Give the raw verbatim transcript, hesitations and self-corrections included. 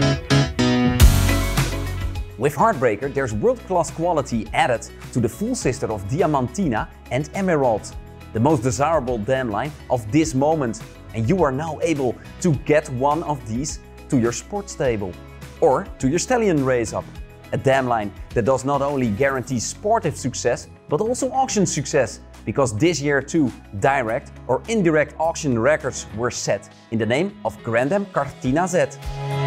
With Heartbreaker, there's world-class quality added to the full sister of Diamantina and Emerald, the most desirable dam line of this moment. And you are now able to get one of these to your sports stable or to your stallion race-up. A dam line that does not only guarantee sportive success, but also auction success, because this year too, direct or indirect auction records were set in the name of Grandam Cartina Z.